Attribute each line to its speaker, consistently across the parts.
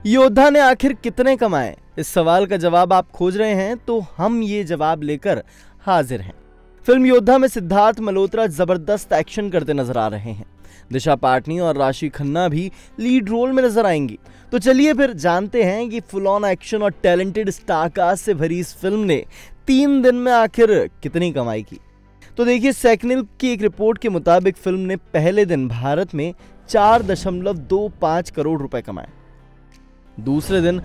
Speaker 1: योद्धा ने आखिर कितने कमाए? इस सवाल का जवाब आप खोज रहे हैं तो हम ये जवाब लेकर हाजिर हैं। फिल्म योद्धा में सिद्धार्थ मल्होत्रा जबरदस्त एक्शन करते नजर आ रहे हैं। दिशा पाटनी और राशि खन्ना भी लीड रोल में नजर आएंगी। तो चलिए फिर जानते हैं कि फुल ऑन एक्शन और टैलेंटेड स्टारकास्ट से भरी इस फिल्म ने 3 दिन में आखिर कितनी कमाई की। तो देखिए, सेक्निल की एक रिपोर्ट के मुताबिक फिल्म ने पहले दिन भारत में 4.25 करोड़ रुपए कमाए, दूसरे दिन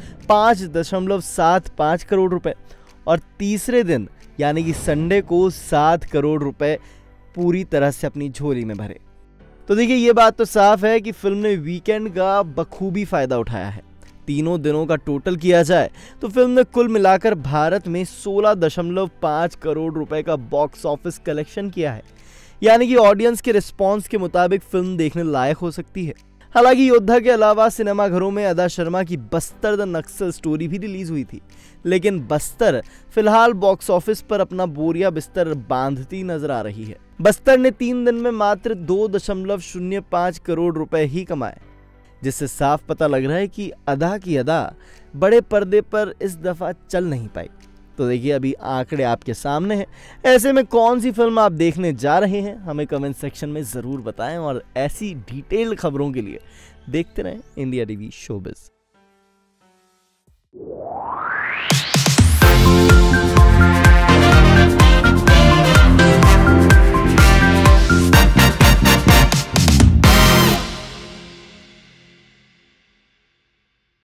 Speaker 1: 5.75 करोड़ रुपए और तीसरे दिन यानी कि संडे को 7 करोड़ रुपए पूरी तरह से अपनी झोली में भरे। तो देखिए, ये बात तो साफ है कि फिल्म ने वीकेंड का बखूबी फायदा उठाया है। तीनों दिनों का टोटल किया जाए तो फिल्म ने कुल मिलाकर भारत में 16.5 करोड़ रुपए का बॉक्स ऑफिस कलेक्शन किया है, यानी कि ऑडियंस के रिस्पांस के मुताबिक फिल्म देखने लायक हो सकती है। हालांकि योद्धा के अलावा सिनेमाघरों में अदा शर्मा की बस्तर द नक्सल स्टोरी भी रिलीज हुई थी, लेकिन बस्तर फिलहाल बॉक्स ऑफिस पर अपना बोरिया बिस्तर बांधती नजर आ रही है। बस्तर ने 3 दिन में मात्र 2.05 करोड़ रुपए ही कमाए, जिससे साफ पता लग रहा है कि अदा की अदा बड़े पर्दे पर इस दफा चल नहीं पाई। तो देखिए, अभी आंकड़े आपके सामने हैं। ऐसे में कौन सी फिल्म आप देखने जा रहे हैं, हमें कमेंट सेक्शन में जरूर बताएं और ऐसी डिटेल्ड खबरों के लिए देखते रहें इंडिया टीवी शोबिज़।